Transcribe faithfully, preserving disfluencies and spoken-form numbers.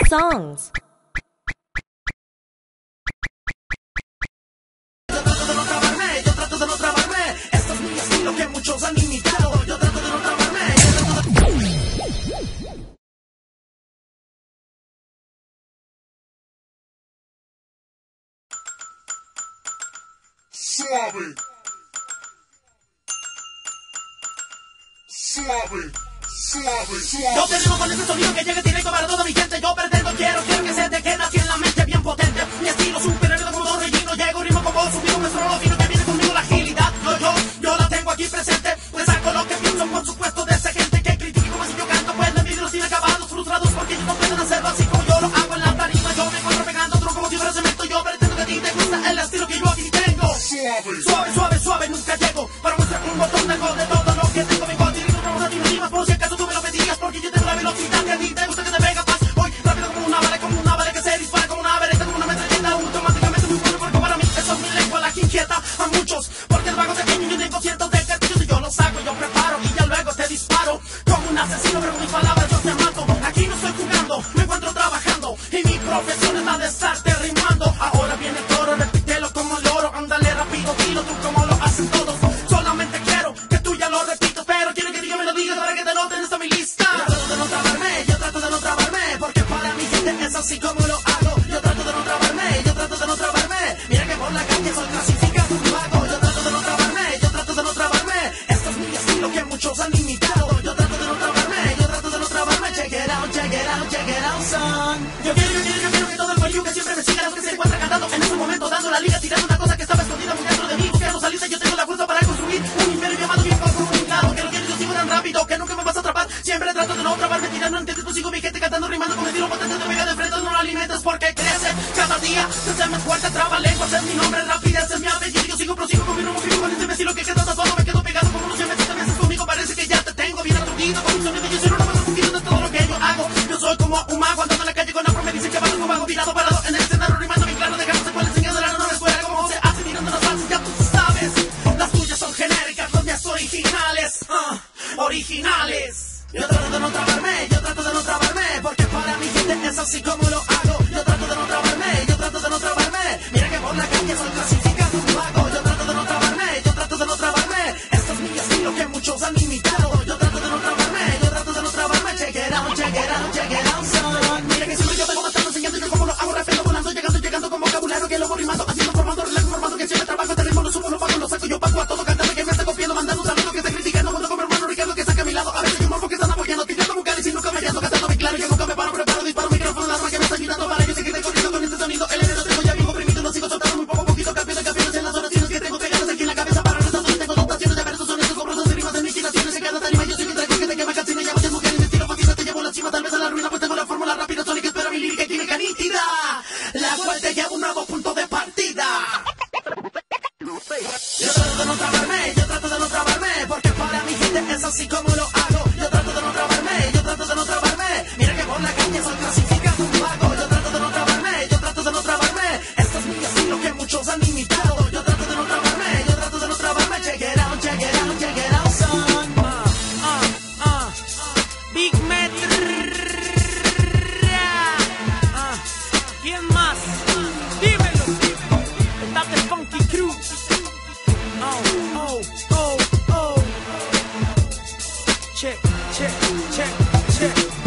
songs. Yo trato de no trabarme, yo trato de no trabarme. Esto es mi estilo que muchos han imitado. Yo trato de no trabarme, yo trato de... Suave. Suave. Suave, suave. Yo te rimo con ese sonido que llega directo para toda mi gente. Yo pretendo, quiero, quiero que se te quede así en la mente bien potente. Mi estilo superhéroe como dos rellenos. Llego, rimo con voz, subido, me sueno lo fino que viene conmigo la agilidad. Yo, yo, yo la tengo aquí presente. Le saco lo que pienso, por supuesto, de esa gente que critica como si yo canto. Pues la envidia los tiene acabados, frustrados porque ellos no pueden hacerlo así como yo lo hago en la tarima. Yo me encuentro pegando otro como si fuera cemento. Yo pretendo que a ti te gusta el estilo que yo aquí tengo. Suave. Suave, suave, suave, nunca llego para mostrar un botón de gol de todo lo que tengo. Vengo a tirar una ti me rimas por si acaso tú me lo pedías. Porque yo tengo la velocidad que a ti te gusta que te pega paz. Voy rápido como una bala, como una bala que se dispara como una vereta, como una metralleta. Automáticamente muy bueno porque para mí eso es mi lengua la que inquieta a muchos. Porque el vago pequeño yo tengo cientos de cartillos y yo los saco, yo preparo y ya luego te disparo. Como un asesino pero con mis palabras yo te mato. Aquí no estoy jugando, me encuentro trabajando y mi profesión es la de estarte rimando. Ahora viene el toro, repítelo como loro. Ándale rápido, dilo tú como lo hacen todos. Solamente quiero que tú ya lo repitas, pero quiero que diga me lo digas para que te noten esta mi lista. Yo trato de no trabarme, yo trato de no trabarme, porque para mi gente es así como lo hago. Yo trato de no trabarme, yo trato de no trabarme. Mira que por la calle soy clasificado un vago. Yo trato de no trabarme, yo trato de no trabarme. Este es mi estilo que muchos han imitado. Yo trato de no trabarme, yo trato de no trabarme. Check it out, check it out, check it out, son. Yo quiero, yo quiero, yo quiero que todo el corillo que siempre me siga, los que se encuentran cantando en ese momento, dando la liga, tirando una cosa que estaba escondida muy dentro de mí. Que no saliste, yo tengo la fuerza para construir un imperio llamado bien comunicado. Que lo quiero, yo sigo tan rápido que nunca me vas a atrapar. Siempre trato de no trabarme, tirando en tú sigo mi gente cantando, rimando con estilo potente. Te pega de frente, no lo alimentes porque crece cada día. Se me fuerte, traba lenguas, es mi nombre, rapidez es mi apellido. Yo sigo, prosigo con mi rumbo fijo, con este estilo que queda tatuado. Me quedo pegado como uno siempre te meses conmigo. Parece que ya te tengo bien aturdido con mi sonido. Yo soy uno más aturdido de todo lo que yo hago. Yo soy como un mago andando en la calle con afro. Me dicen que bajo, vago, virado, parado en el escenario, rimando bien claro. Dejando secuelas, enseñando la nueva escuela. Como se hace tirando las bases, ya tú sabes. Las tuyas son genéricas, las mías originales. Uh, originales. Yo trato de no trabarme, yo trato de no trabarme, porque para mi gente es así como lo hago. Yo trato de no trabarme, yo trato de no trabarme. Mira que por la calle soy clasificado un vago. Yo trato de no trabarme, yo trato de no trabarme. Este es mi estilo que muchos han imitado. Yo trato de no trabarme, yo trato de no trabarme. Check it out, check it out, check it out, son. Mira que siempre yo vengo matando, enseñando yo cómo lo hago, rapeando, volando, llegando, llegando con vocabulario que lo voy rimando, haciendo, formando, relajo, formando, que siempre trabajo, te ritmo, lo subo, lo pago, lo saco, yo pago a todo cantante que me está copiando, mandando un saludo que está criticando, junto con mi hermano Ricardo que saca a mi lado. A veces yo morfo que están apoyando, tirando vocales y nunca me llamo, cantando bien claro, yo nunca me paro, preparo, disparo, micrófono, la arma que me está ayudando para yo seguir corriendo con este sonido. El enero tengo ya bien comprimido, no sigo soltando muy poco, poquito, campeón de campeones en las oraciones que tengo pegadas aquí en la cabeza para resolver. Tengo dotaciones de versos, son estos compros, y rimas en mis tiraciones en cada tarima. Yo soy un trago que te quema calcina, ya muchas mujeres de estilo fácil, te llevo la cima, tal vez a la ruina, pues tengo la fórmula rápida, sónica, espera mi lírica y química nítida, la cual te lleva un nuevo punto de partida. Yo trato de no trabarme, yo trato de no trabarme, porque para mi gente es así como lo hago. Yo trato de no trabarme, yo trato de no trabarme. Mira que por la calle soy clasificado un vago. Yo trato de no trabarme, yo trato de no trabarme. Este es mi estilo que muchos han imitado. Yo trato de no trabarme, yo trato de no trabarme. Check it out, check it out, check it out, son. Uh, uh, uh. Big Metro. Uh, ¿Quién más? Dímelo. Está the Funky Crew. Oh, oh, oh, oh. Check, check, check, check.